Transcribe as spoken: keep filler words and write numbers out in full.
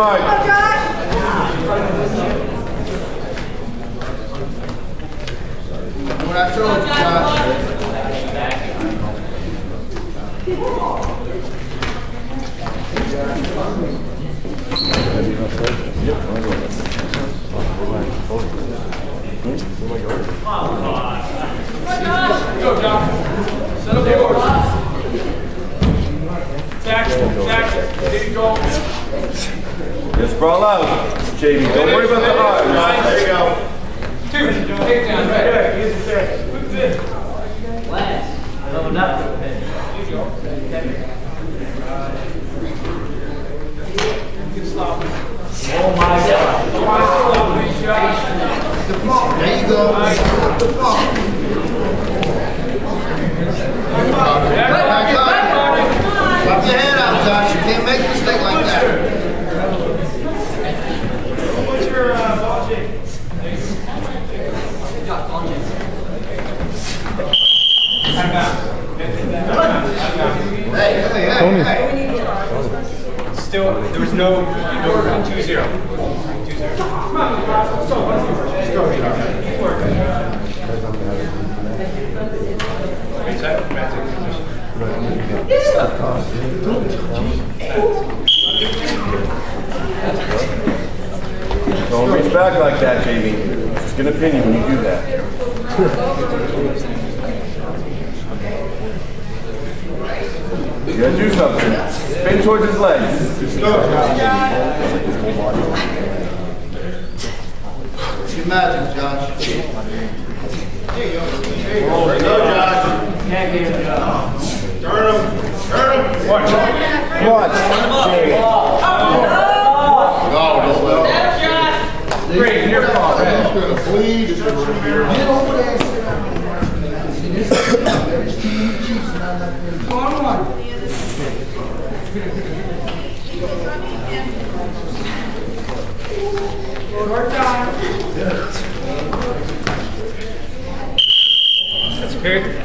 Mike. What I told you, Josh. Go, Josh. Set up the horse. Zach, Zach, there you go. Just sprawl out, J B. Don't worry about the arms. There you go. Two. Take down. Right. Here's the set. Who's in? Last. No, not for the pin. Here you go. You can stop. Oh my God. There you go. The fall. Drop your hand out, Josh. You can't make a mistake like that. What's your uh, ball shape? Hey, hey, hey, hey. Still, there was no, no two zero. two zero. Come on, let's go. Let's go. Keep working. Wait, set. Don't reach back like that, J B. Just gonna pin you when you do that. You gotta do something. Spin towards his legs. Good magic, Josh. There you go. There you go, Josh. Can't get it done. Turn him. Turn him. Watch. Come on, J B. Go, go, go. Great, your fault. It's gonna bleed. It's gonna be here. Get over there. Come on. That's good.